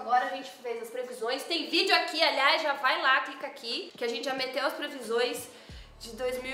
agora, a gente fez as previsões. Tem vídeo aqui, aliás, já vai lá, clica aqui, que a gente já meteu as previsões de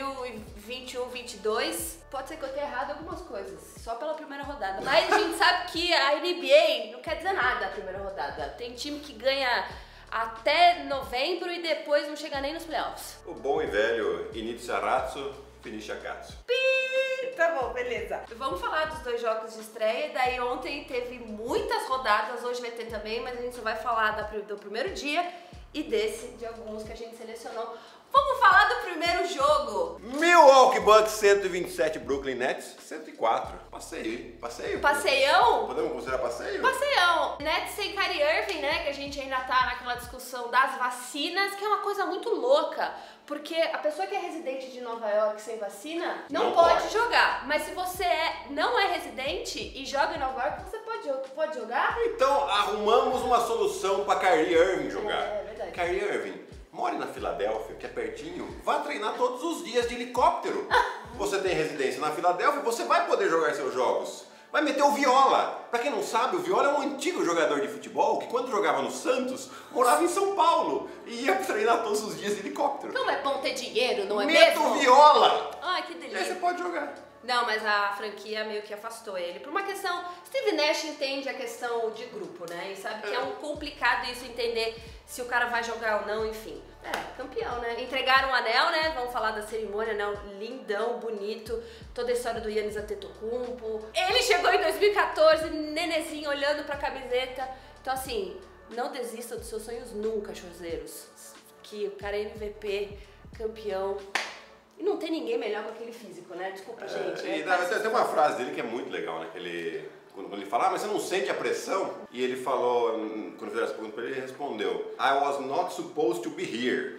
2021-22. Pode ser que eu tenha errado algumas coisas, só pela primeira rodada. Mas a gente sabe que a NBA não quer dizer nada a primeira rodada. Tem time que ganha até novembro e depois não chega nem nos playoffs. O bom e velho inizia razzo, finisce cazzo. Tá bom, beleza. Vamos falar dos 2 jogos de estreia. Daí ontem teve muitas rodadas, hoje vai ter também, mas a gente só vai falar do primeiro dia e de alguns que a gente selecionou. Vamos falar do primeiro jogo. Milwaukee Bucks 127, Brooklyn Nets 104. Passeio. Passeião? Podemos considerar passeio? Passeião. Nets sem Kyrie Irving, né? Que a gente ainda tá naquela discussão das vacinas, que é uma coisa muito louca. Porque a pessoa que é residente de Nova York sem vacina não pode jogar. Mas se você não é residente e joga em Nova York, você pode jogar? Então arrumamos uma solução para Kyrie Irving jogar. É verdade. Kyrie Irving, more na Filadélfia, que é pertinho, vá treinar todos os dias de helicóptero. Você tem residência na Filadélfia, você vai poder jogar seus jogos. Vai meter o Viola. Pra quem não sabe, o Viola é um antigo jogador de futebol que quando jogava no Santos, morava em São Paulo e ia treinar todos os dias de helicóptero. Não é bom ter dinheiro, não é Meta mesmo? o Viola! Ai, que E delícia. aí você pode jogar. Não, mas a franquia meio que afastou ele. Por uma questão... Steve Nash entende a questão de grupo, né? E sabe que é um complicado isso, entender se o cara vai jogar ou não, enfim. Campeão, né? Entregaram o anel, né? Vamos falar da cerimônia, anel lindão, bonito. Toda a história do Giannis Antetokounmpo. Ele chegou em 2014, nenezinho, olhando pra camiseta. Então, assim, não desista dos seus sonhos nunca, chozeiros. Que o cara é MVP, campeão... E não tem ninguém melhor com aquele físico, né? Desculpa, gente. Tem uma frase dele que é muito legal, né? Que ele, quando ele fala, mas você não sente a pressão? E ele falou, quando fizeram essa pergunta pra ele, ele respondeu: I was not supposed to be here.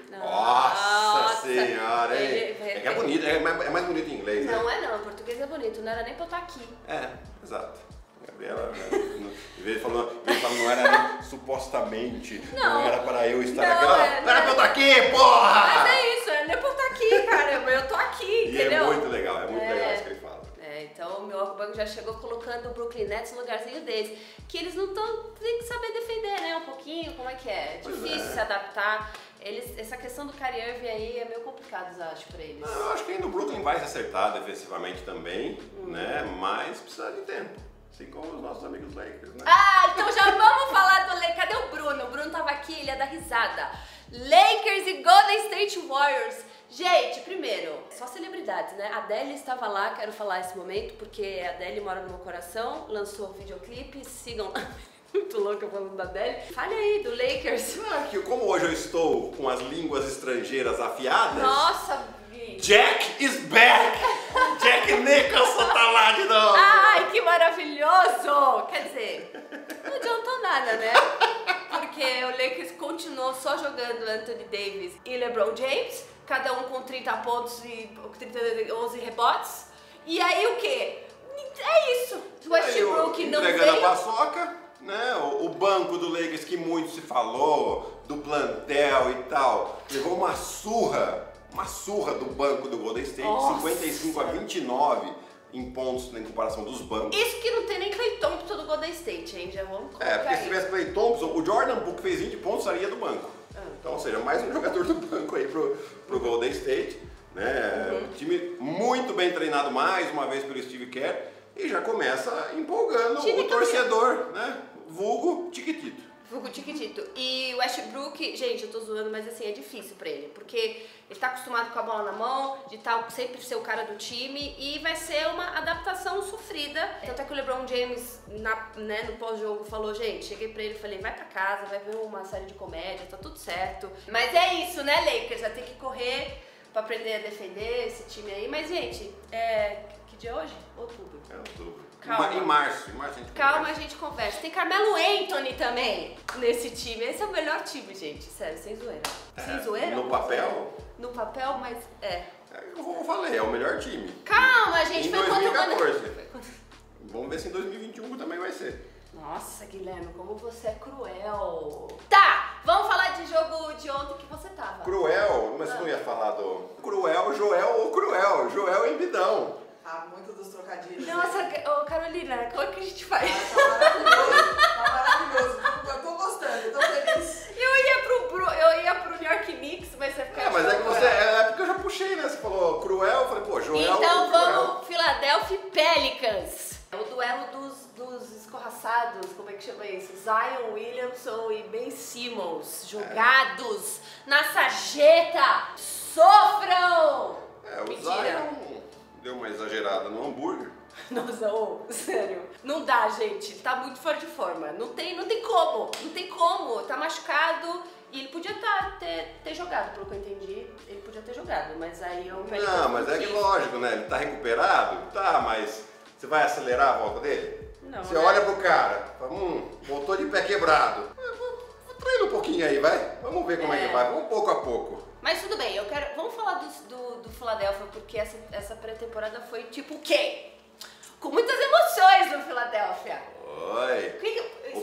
Nossa senhora, hein? É bonito, é mais bonito em inglês, né? Não é não, em português é bonito, não era nem pra eu estar aqui. Exato. Gabriela, em vez de falar, não era nem supostamente, não era para eu estar aqui. Não era pra eu estar aqui, porra! Mas é isso, era nem pra eu estar aqui, caramba, eu tô aqui, entendeu? E é muito legal isso que ele fala. Então o Milwaukee Bucks já chegou colocando o Brooklyn Nets no lugarzinho deles, que eles não tem que saber defender, né, um pouquinho, como é que é? Difícil se adaptar. Essa questão do Kyrie Irving aí é meio complicado, eu acho, pra eles. Eu acho que ainda o Brooklyn vai se acertar defensivamente também, né, mas precisa de tempo. Assim como os nossos amigos Lakers, né? Então já vamos falar do Lakers. Cadê o Bruno? O Bruno tava aqui, ele ia dar risada. Lakers e Golden State Warriors. Gente, primeiro, só celebridades, né? A Adele estava lá, quero falar esse momento, porque a Adele mora no meu coração, lançou o videoclipe, sigam lá. Muito louca falando da Adele. Fale aí, do Lakers. Que como hoje eu estou com as línguas estrangeiras afiadas... Nossa, Jack is back! Jack Nicholson tá lá de novo! Ai, que maravilhoso! Quer dizer, não adiantou nada, né? Porque o Lakers continuou só jogando Anthony Davis e LeBron James, cada um com 30 pontos e 11 rebotes. E aí o quê? É isso! O Westbrook não veio... Entregando a paçoca, né? O banco do Lakers, que muito se falou, do plantel e tal, levou uma surra do banco do Golden State, 55-29 em pontos em comparação dos bancos. Isso que não tem nem Klay Thompson do Golden State, hein? Já vamos colocar porque se tivesse Klay Thompson, o Jordan Poole que fez 20 pontos sairia do banco. Então, ou seja, mais um jogador do banco aí pro Golden State, né? Time muito bem treinado mais uma vez pelo Steve Kerr e já começa empolgando o torcedor, né? Vulgo Tiquitito. Vulgo Tiquitito. E o Westbrook, gente, eu tô zoando, mas assim, é difícil pra ele, porque ele tá acostumado com a bola na mão, de sempre ser o cara do time, e vai ser uma adaptação sofrida. Tanto é que o LeBron James, no pós-jogo, falou, gente, cheguei pra ele e falei, vai pra casa, vai ver uma série de comédia, tá tudo certo. Mas é isso, né, Lakers? Vai ter que correr pra aprender a defender esse time aí. Mas, gente, que dia é hoje? Outubro. É outubro. Calma. Em março a gente conversa. Tem Carmelo Anthony também nesse time. Esse é o melhor time, gente. Sério, sem zoeira. Sem zoeira? No papel? No papel, mas Eu falei, é o melhor time. Calma, gente. Em 2014. Vamos ver se em 2021 também vai ser. Nossa, Guilherme, como você é cruel. Tá, vamos falar de jogo de ontem que você tava. Cruel? Mas você não ia falar do... Cruel, Joel ou Cruel? Joel Embidão. Muito dos trocadilhos. Nossa, Carolina, como é que a gente faz? Tá maravilhoso, tá maravilhoso. Eu tô gostando. Pelicans. É o duelo dos escorraçados, como é que chama isso? Zion Williamson e Ben Simmons, jogados na sarjeta. Sofram! O Mentira. Zion deu uma exagerada no hambúrguer. Nossa, sério. Não dá, gente. Tá muito fora de forma. Não tem como. Não tem como. Tá machucado. E ele podia ter jogado, pelo que eu entendi. Ele podia ter jogado, mas aí eu... Não, mas é que lógico, né? Ele tá recuperado? Tá, mas você vai acelerar a volta dele? Não, Você né? olha pro cara, fala, voltou de pé quebrado. Treina um pouquinho aí, vai. Vamos ver como é que vai. Vamos pouco a pouco. Mas tudo bem, vamos falar do Philadelphia, porque essa pré-temporada foi tipo o quê? Com muitas emoções no Philadelphia. Oi. O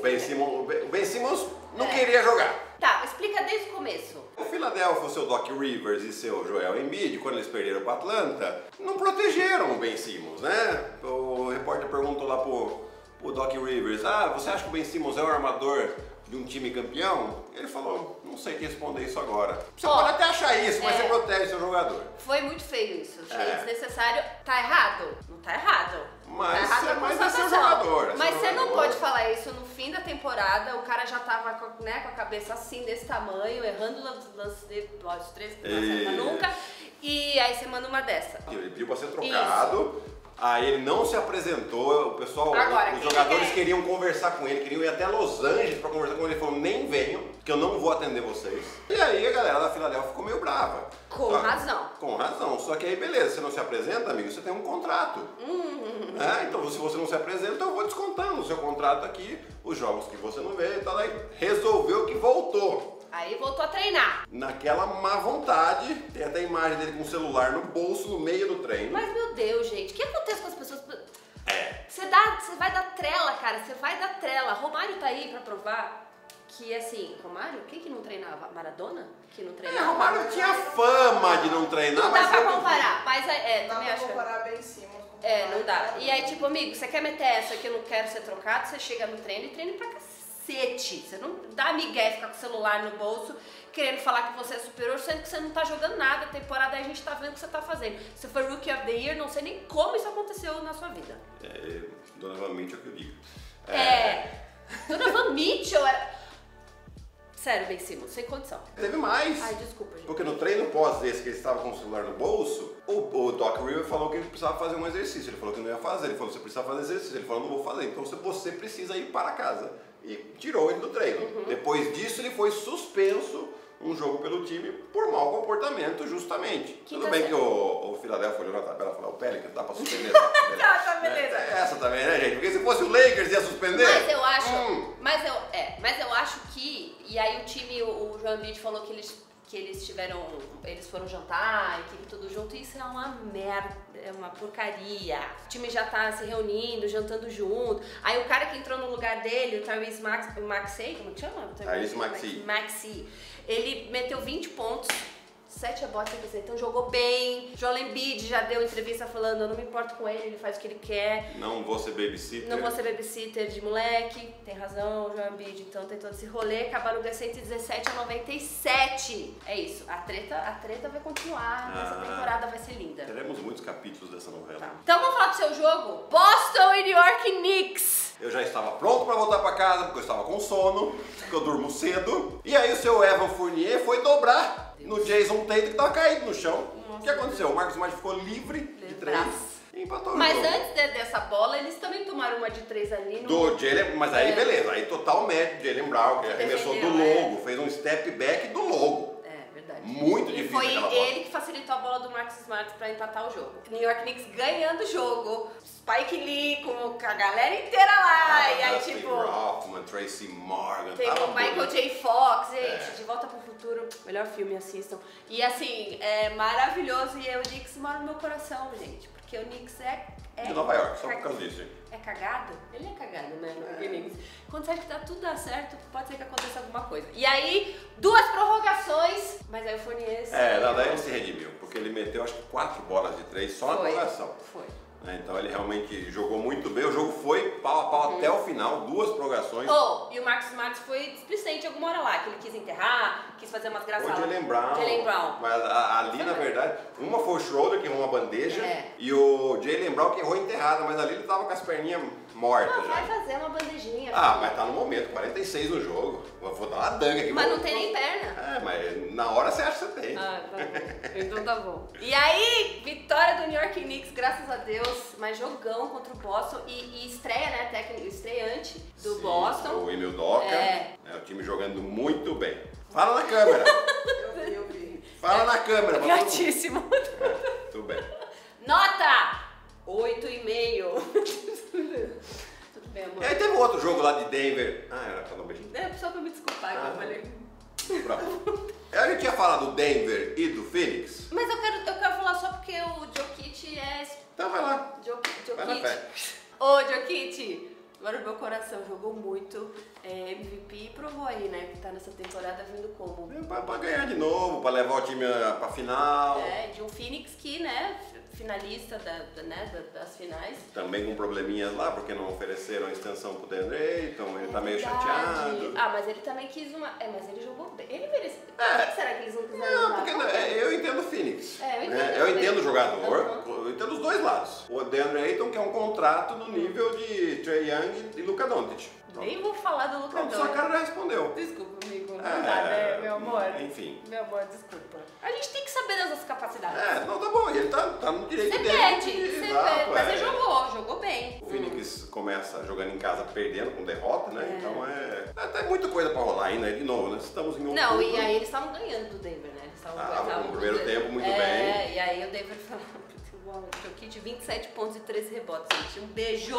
Ben Simmons não queria jogar. Tá, explica desde o começo. O Philadelphia, o seu Doc Rivers e seu Joel Embiid, quando eles perderam para Atlanta, não protegeram o Ben Simmons, né? O repórter perguntou lá pro Doc Rivers, você acha que o Ben Simmons é o armador de um time campeão? Ele falou, não sei te responder isso agora. Você pode até achar isso, mas você protege seu jogador. Foi muito feio isso, achei desnecessário. Tá errado? Não tá errado. Mas, tá errado mas é seu jogador. Mas você não pode falar isso no fim da temporada, o cara já tava com a cabeça assim, desse tamanho, errando o lance de 3 que não acerta nunca, e aí você manda uma dessa. Ele pediu pra ser trocado. Aí ele não se apresentou, o pessoal, Agora, os jogadores queriam conversar com ele, queriam ir até Los Angeles pra conversar com ele, ele falou, nem venham, que eu não vou atender vocês. E aí a galera da Philadelphia ficou meio brava. Com razão. Com razão, só que aí beleza, você não se apresenta, amigo, você tem um contrato. Então se você não se apresenta, eu vou descontando no seu contrato aqui os jogos que você não vê, então aí resolveu que voltou. Aí voltou a treinar. Naquela má vontade, tem até a imagem dele com o celular no bolso, no meio do treino. Mas meu Deus, gente, o que acontece com as pessoas? Você vai dar trela, cara, você vai dar trela. Romário tá aí pra provar que, assim, Romário, quem que não treinava? Maradona? Que não treinava? Romário tinha fama de não treinar, não mas... Não dá pra comparar, mas também dá pra comparar bem em cima. Não dá. E aí, tipo, amigo, você quer meter essa que eu não quero ser trocado, você chega no treino e treina pra cacete. Você não dá migué, ficar com o celular no bolso, querendo falar que você é superior, sendo que você não tá jogando nada. A temporada aí a gente tá vendo o que você tá fazendo. Você foi Rookie of the Year, não sei nem como isso aconteceu na sua vida. Donovan Mitchell que eu digo. Donovan Mitchell era... Sério, Ben Simmons, sem condição. Teve mais. Ai, desculpa, gente. Porque no treino pós desse que ele estava com o celular no bolso, o Doc Rivers falou que ele precisava fazer um exercício. Ele falou que não ia fazer. Ele falou, você precisa fazer exercício. Ele falou, não vou fazer. Então você precisa ir para casa. E tirou ele do treino. Depois disso, ele foi suspenso um jogo pelo time por mau comportamento, justamente. Tudo bem que o Philadelphia olhou na tabela e falou, o Pelicans dá pra suspender essa tabela. Tá, beleza. Essa também, né, gente? Porque se fosse o Lakers ia suspender. Mas eu acho, mas eu acho que, e aí o time, o Joel Embiid falou que eles foram jantar, a equipe tudo junto, e isso é uma merda, é uma porcaria. O time já tá se reunindo, jantando junto. Aí o cara que entrou no lugar dele, o Tyrese Maxey, como que chama? Tyrese Maxey. Ele meteu 20 pontos, 7 rebotes, então jogou bem. Joel Embiid já deu entrevista falando, eu não me importo com ele faz o que ele quer. Não vou ser babysitter. Não vou ser babysitter de moleque. Tem razão, Joel Embiid, então tem todo esse rolê. Acabaram ganhando 117-97. É isso, a treta vai continuar, essa temporada vai ser linda. Teremos muitos capítulos dessa novela. Tá. Então vamos falar do seu jogo? Boston e New York Knicks. Eu já estava pronto para voltar para casa, porque eu estava com sono, porque eu durmo cedo. E aí o seu Evan Fournier foi dobrar no Jason Tatum, que estava caído no chão. O que aconteceu? O Marcus Smart ficou livre de 3 e empatou o Mas jogo. antes dessa bola, eles também tomaram uma de 3 ali. Mas aí beleza, aí total mérito de Jaylen Brown, que arremessou do logo, fez um step back do logo. Verdade. Muito difícil foi aquela bola. ele que facilitou a bola do Marcus Smart pra empatar o jogo. New York Knicks ganhando o jogo. Spike Lee com a galera inteira lá. E aí, Dustin Hoffman, Tracy Morgan. Tem o Michael J. Fox, gente, De Volta pro Futuro, melhor filme, assistam. E assim, é maravilhoso e o Knicks mora no meu coração, gente. Porque o Knicks é de Nova York, só por causa disso. É cagado? Ele é cagado, né? Quando você acha que tá tudo dá certo, pode ser que aconteça alguma coisa. E aí, 2 prorrogações, mas aí o Fournier... daí ele se redimiu, porque ele meteu acho que 4 bolas de 3 só na prorrogação. Foi. Então ele realmente jogou muito bem, o jogo foi pau a pau até o final, 2 prorrogações. E o Marcus Smart foi displicente alguma hora lá, que ele quis enterrar, quis fazer umas graças. O Jaylen Brown. Mas ali, na verdade, uma foi o Schroeder que errou uma bandeja e o Jaylen Brown que errou enterrada, mas ali ele tava com as perninhas mortas já. Vai fazer uma bandejinha. Mas tá no momento, 46 no jogo. Eu vou dar uma danga aqui. Mas não tem nem perna. Mas na hora você acha que você tem. Tá bom. Então tá bom. E aí, vitória do New York Knicks, graças a Deus, mas jogão contra o Boston e estreia, né, técnico, estreante do Boston. O Emil Doca, o time jogando muito bem. Fala na câmera. Eu vi. Fala na câmera. Gatíssimo. Tudo bem. Nota 8,5. Tudo bem, amor. E aí teve outro jogo lá de Denver. Era pra dar um beijinho? Só pra me desculpar que eu falei. A gente tinha falado do Denver e do Phoenix. Mas eu quero falar só porque o Jokic é... Então vai lá. Jokic. Vai na fé. Ô, Jokic, agora o meu coração jogou muito. MVP e provou aí, né, que tá nessa temporada vindo como? Pra ganhar de novo, pra levar o time pra final. De um Phoenix que, né, finalista das finais. Também com probleminhas lá, porque não ofereceram a extensão pro DeAndre Ayton, ele tá meio chateado. Mas ele também quis uma... mas ele jogou bem. Ele merecia. Por que será que eles não quiseram Não, porque eu entendo o Phoenix. Eu entendo o jogador, eu entendo os dois lados. O DeAndre Ayton quer um contrato no nível de Trae Young e Luka Doncic. Nem vou falar do Luka Doncic. Sua cara já respondeu. Desculpa, amigo. Não dá, né, meu amor? Enfim. Meu amor, desculpa. A gente tem que saber das nossas capacidades. Não, tá bom. Ele tá no direito dele. Você pede. Mas ele jogou bem. O Phoenix começa jogando em casa perdendo com derrota, né? Então tem muita coisa pra rolar ainda. De novo, né? Estamos em outubro. Não, e aí eles estavam ganhando do Denver, né? Eles estavam no primeiro tempo muito bem. E aí o Denver falou, Jokic, 27 pontos e 13 rebotes, gente. Um beijo,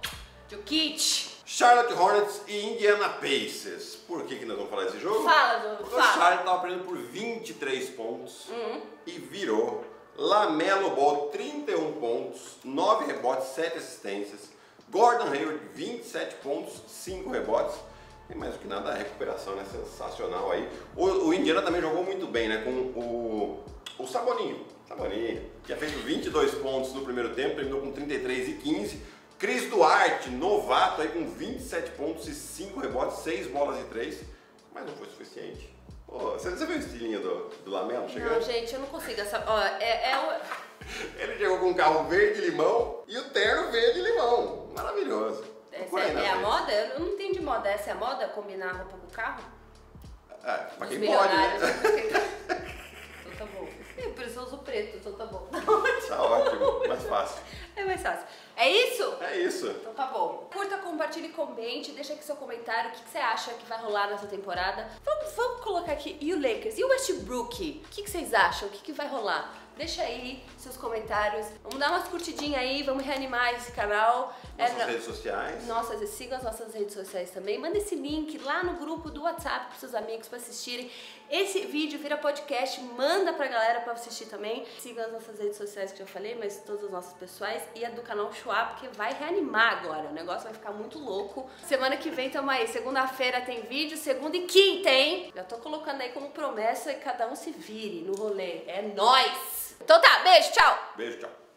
Jokic. Charlotte Hornets e Indiana Pacers. Por que nós vamos falar desse jogo? Porque o Charlotte tava perdendo por 23 pontos e virou. Lamelo Ball, 31 pontos, 9 rebotes, 7 assistências. Gordon Hayward, 27 pontos, 5 rebotes. E mais do que nada, a recuperação, né? Sensacional aí. O Indiana também jogou muito bem, né? Com o Saboninho, que tinha feito 22 pontos no primeiro tempo, terminou com 33 e 15. Chris Duarte, novato aí com 27 pontos e 5 rebotes, 6 bolas e 3, mas não foi suficiente. Você viu o estilinho do Lamelo chegando? Não, gente, eu não consigo. Ele chegou com um carro verde-limão e o terno verde-limão. Maravilhoso. Essa é a moda? Eu não entendo de moda. Essa é a moda? Combinar a roupa com o carro? Pra quem pode, né? Então tá bom. Por isso eu uso preto, então tá bom. Tá ótimo, mais fácil. É mais fácil. É isso? É isso. Então tá bom. Curta, compartilhe, comente, deixa aqui seu comentário, o que você acha que vai rolar nessa temporada. Vamos colocar aqui, e o Lakers? E o Westbrook? O que vocês acham? O que vai rolar? Deixa aí seus comentários. Vamos dar umas curtidinhas aí, vamos reanimar esse canal. Nossas redes sociais. Sigam as nossas redes sociais também. Manda esse link lá no grupo do WhatsApp para seus amigos para assistirem. Esse vídeo vira podcast, manda pra galera para assistir também. Sigam as nossas redes sociais que eu já falei, mas todas as nossas pessoais e a do canal Schwab, porque vai reanimar agora. O negócio vai ficar muito louco. Semana que vem tamo aí. Segunda-feira tem vídeo, segunda e quinta, hein? Já tô colocando aí como promessa e cada um se vire no rolê. É nóis! Então tá, beijo, tchau! Beijo, tchau.